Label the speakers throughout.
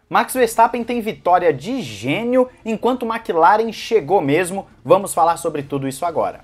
Speaker 1: Max Verstappen tem vitória de gênio, enquanto McLaren chegou mesmo. Vamos falar sobre tudo isso agora.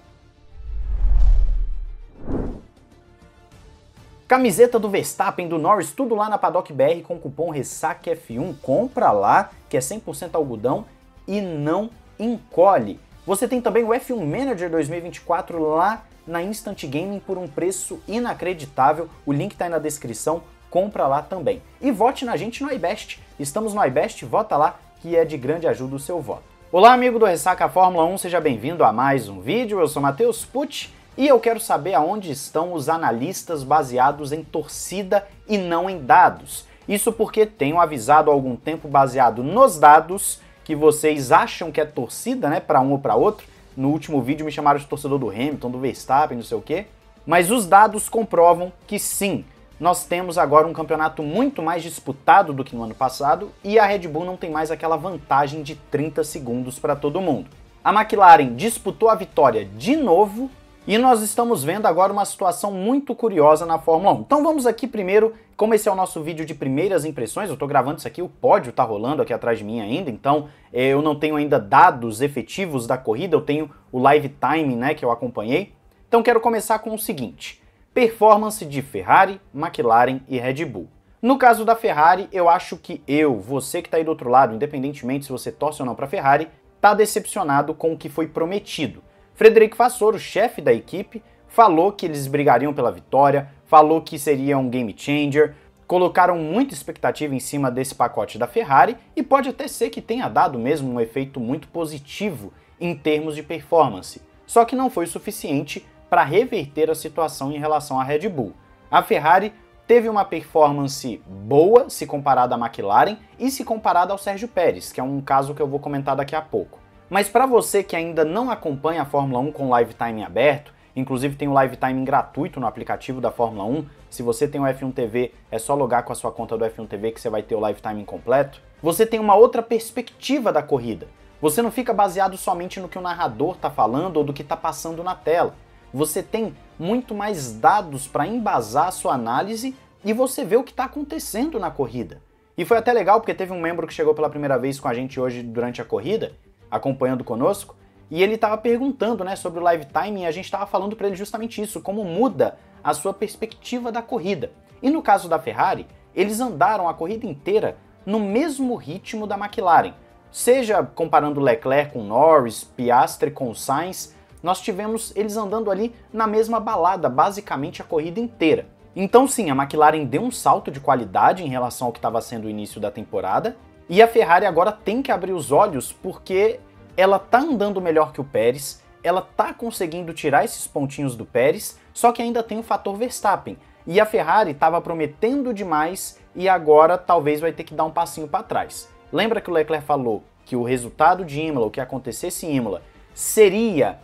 Speaker 1: Camiseta do Verstappen, do Norris, tudo lá na Paddock BR com cupom RESACAF1. Compra lá, que é 100% algodão e não encolhe. Você tem também o F1 Manager 2024 lá na Instant Gaming por um preço inacreditável. O link tá aí na descrição. Compra lá também. E vote na gente no iBest. Estamos no iBest, vota lá, que é de grande ajuda o seu voto. Olá, amigo do Ressaca Fórmula 1, seja bem-vindo a mais um vídeo. Eu sou Matheus Pucci e eu quero saber aonde estão os analistas baseados em torcida e não em dados. Isso porque tenho avisado há algum tempo, baseado nos dados, que vocês acham que é torcida, né, para um ou para outro. No último vídeo me chamaram de torcedor do Hamilton, do Verstappen, não sei o quê. Mas os dados comprovam que sim, nós temos agora um campeonato muito mais disputado do que no ano passado e a Red Bull não tem mais aquela vantagem de 30 segundos para todo mundo. A McLaren disputou a vitória de novo e nós estamos vendo agora uma situação muito curiosa na Fórmula 1. Então vamos aqui primeiro, como esse é o nosso vídeo de primeiras impressões, eu estou gravando isso aqui, o pódio está rolando aqui atrás de mim ainda, então eu não tenho ainda dados efetivos da corrida, eu tenho o live timing, né, que eu acompanhei. Então quero começar com o seguinte: performance de Ferrari, McLaren e Red Bull. No caso da Ferrari, eu acho que você que está aí do outro lado, independentemente se você torce ou não para a Ferrari, está decepcionado com o que foi prometido. Frederico Vasseur, o chefe da equipe, falou que eles brigariam pela vitória, falou que seria um game changer, colocaram muita expectativa em cima desse pacote da Ferrari e pode até ser que tenha dado mesmo um efeito muito positivo em termos de performance. Só que não foi o suficiente para reverter a situação em relação à Red Bull. A Ferrari teve uma performance boa se comparada à McLaren e se comparada ao Sérgio Pérez, que é um caso que eu vou comentar daqui a pouco. Mas para você que ainda não acompanha a Fórmula 1 com live timing aberto, inclusive tem o live timing gratuito no aplicativo da Fórmula 1, se você tem o F1 TV, é só logar com a sua conta do F1 TV que você vai ter o live timing completo, você tem uma outra perspectiva da corrida. Você não fica baseado somente no que o narrador está falando ou do que está passando na tela. Você tem muito mais dados para embasar a sua análise e você vê o que está acontecendo na corrida. E foi até legal porque teve um membro que chegou pela primeira vez com a gente hoje durante a corrida, acompanhando conosco, e ele estava perguntando, né, sobre o live timing e a gente estava falando para ele justamente isso, como muda a sua perspectiva da corrida. E no caso da Ferrari, eles andaram a corrida inteira no mesmo ritmo da McLaren. Seja comparando Leclerc com Norris, Piastri com Sainz, nós tivemos eles andando ali na mesma balada, basicamente a corrida inteira. Então sim, a McLaren deu um salto de qualidade em relação ao que estava sendo o início da temporada, e a Ferrari agora tem que abrir os olhos porque ela tá andando melhor que o Pérez, ela tá conseguindo tirar esses pontinhos do Pérez, só que ainda tem o fator Verstappen. E a Ferrari estava prometendo demais e agora talvez vai ter que dar um passinho para trás. Lembra que o Leclerc falou que o resultado de Imola, o que acontecesse em Imola, seria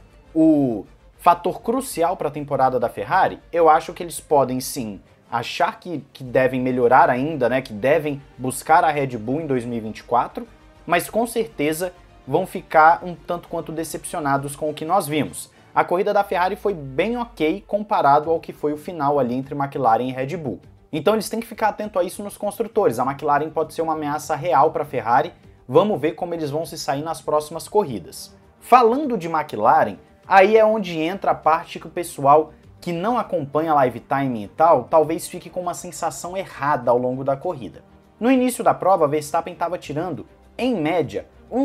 Speaker 1: o fator crucial para a temporada da Ferrari? Eu acho que eles podem sim achar que devem melhorar ainda, né, que devem buscar a Red Bull em 2024, mas com certeza vão ficar um tanto quanto decepcionados com o que nós vimos. A corrida da Ferrari foi bem ok comparado ao que foi o final ali entre McLaren e Red Bull. Então eles têm que ficar atento a isso nos construtores. A McLaren pode ser uma ameaça real para a Ferrari. Vamos ver como eles vão se sair nas próximas corridas. Falando de McLaren, aí é onde entra a parte que o pessoal que não acompanha live timing e tal, talvez fique com uma sensação errada ao longo da corrida. No início da prova, Verstappen estava tirando, em média, um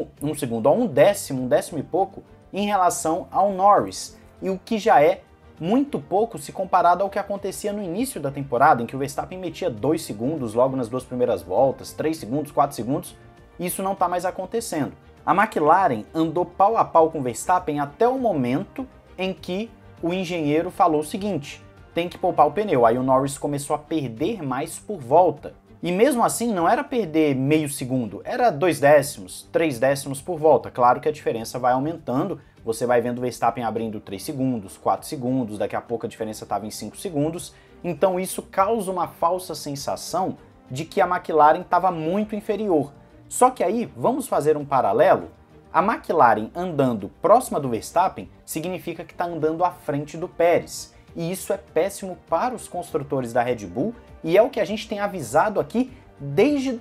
Speaker 1: décimo e pouco, em relação ao Norris, e o que já é muito pouco se comparado ao que acontecia no início da temporada, em que o Verstappen metia 2 segundos logo nas 2 primeiras voltas, 3 segundos, 4 segundos, isso não está mais acontecendo. A McLaren andou pau a pau com o Verstappen até o momento em que o engenheiro falou o seguinte: tem que poupar o pneu. Aí o Norris começou a perder mais por volta. E mesmo assim não era perder meio segundo, era 2 décimos, 3 décimos por volta. Claro que a diferença vai aumentando, você vai vendo o Verstappen abrindo 3 segundos, 4 segundos, daqui a pouco a diferença estava em 5 segundos. Então isso causa uma falsa sensação de que a McLaren estava muito inferior. Só que aí, vamos fazer um paralelo? A McLaren andando próxima do Verstappen significa que está andando à frente do Pérez. E isso é péssimo para os construtores da Red Bull e é o que a gente tem avisado aqui desde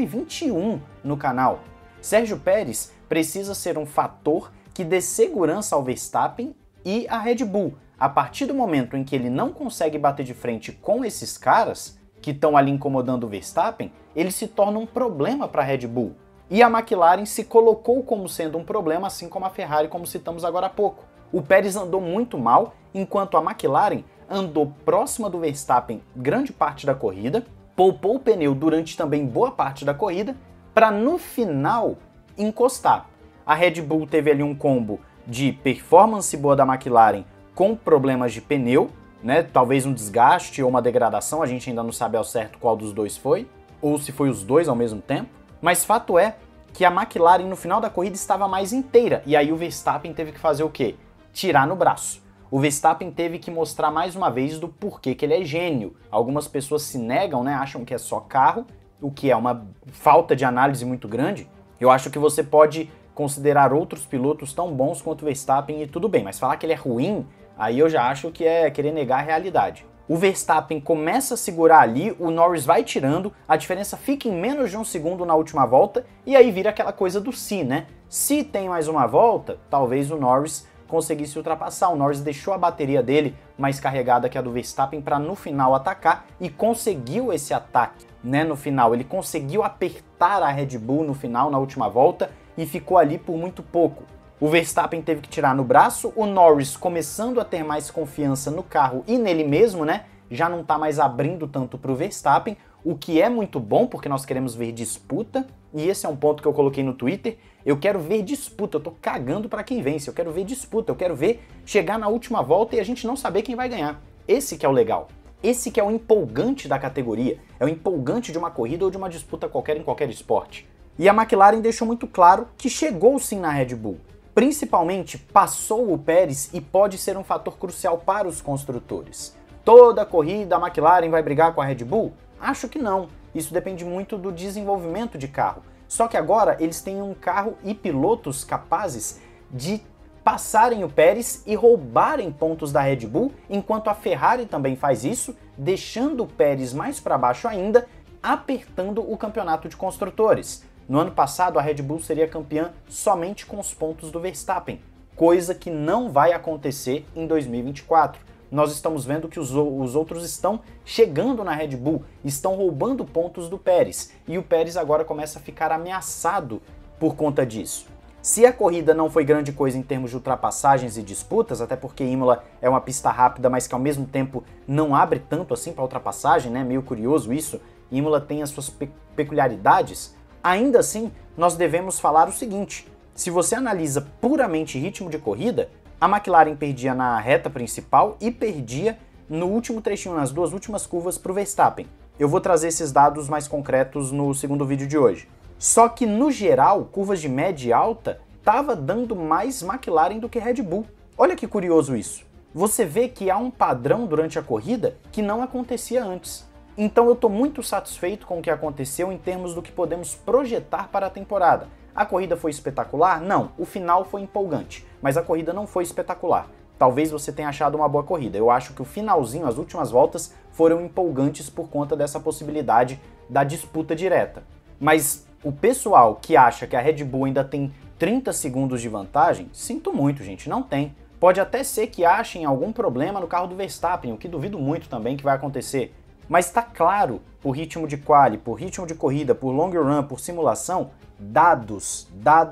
Speaker 1: 2021 no canal. Sérgio Pérez precisa ser um fator que dê segurança ao Verstappen e à Red Bull. A partir do momento em que ele não consegue bater de frente com esses caras que estão ali incomodando o Verstappen, ele se torna um problema para a Red Bull. E a McLaren se colocou como sendo um problema, assim como a Ferrari, como citamos agora há pouco. O Pérez andou muito mal, enquanto a McLaren andou próxima do Verstappen grande parte da corrida, poupou o pneu durante também boa parte da corrida, para no final encostar. A Red Bull teve ali um combo de performance boa da McLaren com problemas de pneu, né? Talvez um desgaste ou uma degradação, a gente ainda não sabe ao certo qual dos dois foi, ou se foi os dois ao mesmo tempo, mas fato é que a McLaren no final da corrida estava mais inteira, e aí o Verstappen teve que fazer o quê? Tirar no braço. O Verstappen teve que mostrar mais uma vez do porquê que ele é gênio. Algumas pessoas se negam, né? Acham que é só carro, o que é uma falta de análise muito grande. Eu acho que você pode considerar outros pilotos tão bons quanto o Verstappen e tudo bem, mas falar que ele é ruim, aí eu já acho que é querer negar a realidade. O Verstappen começa a segurar ali, o Norris vai tirando, a diferença fica em menos de um segundo na última volta, e aí vira aquela coisa do se, né? Se tem mais uma volta, talvez o Norris conseguisse ultrapassar. O Norris deixou a bateria dele mais carregada que a do Verstappen para no final atacar e conseguiu esse ataque, né? No final, ele conseguiu apertar a Red Bull no final, na última volta, e ficou ali por muito pouco. O Verstappen teve que tirar no braço, o Norris começando a ter mais confiança no carro e nele mesmo, né? Já não tá mais abrindo tanto pro Verstappen, o que é muito bom porque nós queremos ver disputa, e esse é um ponto que eu coloquei no Twitter. Eu quero ver disputa, eu tô cagando pra quem vence, eu quero ver disputa, eu quero ver chegar na última volta e a gente não saber quem vai ganhar. Esse que é o legal. Esse que é o empolgante da categoria, é o empolgante de uma corrida ou de uma disputa qualquer em qualquer esporte. E a McLaren deixou muito claro que chegou sim na Red Bull. Principalmente passou o Pérez e pode ser um fator crucial para os construtores. Toda corrida a McLaren vai brigar com a Red Bull? Acho que não. Isso depende muito do desenvolvimento de carro. Só que agora eles têm um carro e pilotos capazes de passarem o Pérez e roubarem pontos da Red Bull, enquanto a Ferrari também faz isso, deixando o Pérez mais para baixo ainda, apertando o campeonato de construtores. No ano passado, a Red Bull seria campeã somente com os pontos do Verstappen, coisa que não vai acontecer em 2024. Nós estamos vendo que os outros estão chegando na Red Bull, estão roubando pontos do Pérez, e o Pérez agora começa a ficar ameaçado por conta disso. Se a corrida não foi grande coisa em termos de ultrapassagens e disputas, até porque Imola é uma pista rápida, mas que ao mesmo tempo não abre tanto assim para ultrapassagem, né? Meio curioso isso. Imola tem as suas peculiaridades. Ainda assim, nós devemos falar o seguinte: se você analisa puramente ritmo de corrida, a McLaren perdia na reta principal e perdia no último trechinho, nas duas últimas curvas para o Verstappen. Eu vou trazer esses dados mais concretos no segundo vídeo de hoje. Só que, no geral, curvas de média e alta estava dando mais McLaren do que Red Bull. Olha que curioso isso. Você vê que há um padrão durante a corrida que não acontecia antes. Então eu estou muito satisfeito com o que aconteceu em termos do que podemos projetar para a temporada. A corrida foi espetacular? Não, o final foi empolgante, mas a corrida não foi espetacular. Talvez você tenha achado uma boa corrida. Eu acho que o finalzinho, as últimas voltas, foram empolgantes por conta dessa possibilidade da disputa direta. Mas o pessoal que acha que a Red Bull ainda tem 30 segundos de vantagem, sinto muito, gente, não tem. Pode até ser que achem algum problema no carro do Verstappen, o que duvido muito também que vai acontecer. Mas está claro, por ritmo de quali, por ritmo de corrida, por long run, por simulação, dados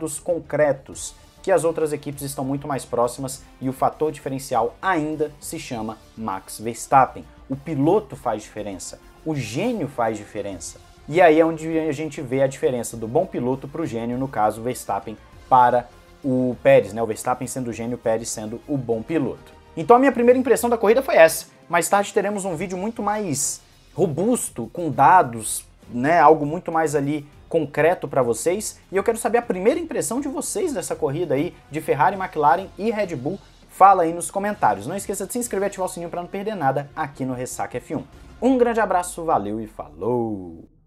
Speaker 1: concretos, que as outras equipes estão muito mais próximas e o fator diferencial ainda se chama Max Verstappen. O piloto faz diferença, o gênio faz diferença. E aí é onde a gente vê a diferença do bom piloto para o gênio, no caso Verstappen para o Pérez, né? O Verstappen sendo o gênio, o Pérez sendo o bom piloto. Então a minha primeira impressão da corrida foi essa. Mais tarde teremos um vídeo muito mais robusto, com dados, né, algo muito mais ali concreto para vocês, e eu quero saber a primeira impressão de vocês dessa corrida aí, de Ferrari, McLaren e Red Bull. Fala aí nos comentários. Não esqueça de se inscrever e ativar o sininho para não perder nada aqui no Ressaca F1. Um grande abraço, valeu e falou!